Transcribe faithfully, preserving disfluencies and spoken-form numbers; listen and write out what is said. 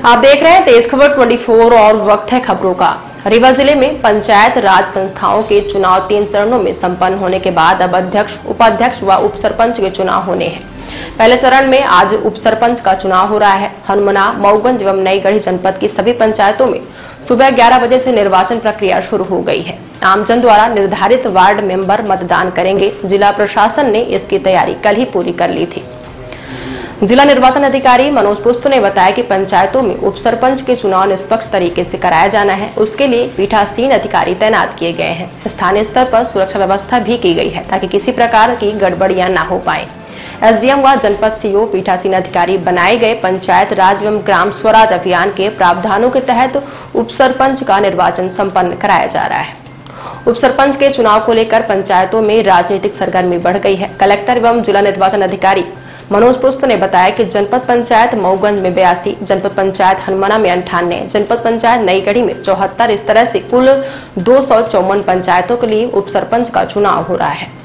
आप देख रहे हैं तेज खबर चौबीस और वक्त है खबरों का। रीवा जिले में पंचायत राज संस्थाओं के चुनाव तीन चरणों में संपन्न होने के बाद अब अध्यक्ष, उपाध्यक्ष व उप सरपंच के चुनाव होने हैं। पहले चरण में आज उप सरपंच का चुनाव हो रहा है। हनुमना, मऊगंज एवं नईगढ़ी जनपद की सभी पंचायतों में सुबह ग्यारह बजे से निर्वाचन प्रक्रिया शुरू हो गई है। आमजन द्वारा निर्धारित वार्ड मेंबर मतदान करेंगे। जिला प्रशासन ने इसकी तैयारी कल ही पूरी कर ली थी। जिला निर्वाचन अधिकारी मनोज पुष्प ने बताया कि पंचायतों में उप सरपंच के चुनाव निष्पक्ष तरीके से कराया जाना है। उसके लिए पीठासीन अधिकारी तैनात किए गए हैं। स्थानीय स्तर पर सुरक्षा व्यवस्था भी की गई है ताकि किसी प्रकार की गड़बड़ियां न हो पाए। एसडीएम व जनपद सीओ पीठासीन अधिकारी बनाए गए। पंचायत राज एवं ग्राम स्वराज अभियान के प्रावधानों के तहत उप सरपंच का निर्वाचन संपन्न कराया जा रहा है। उप सरपंच के चुनाव को लेकर पंचायतों में राजनीतिक सरगर्मी बढ़ गई है। कलेक्टर एवं जिला निर्वाचन अधिकारी मनोज पुष्प ने बताया कि जनपद पंचायत मऊगंज में बयासी, जनपद पंचायत हनुमाना में अंठानवे, जनपद पंचायत नईगढ़ी में चौहत्तर, इस तरह से कुल दो सौ चौवन पंचायतों के लिए उप सरपंच का चुनाव हो रहा है।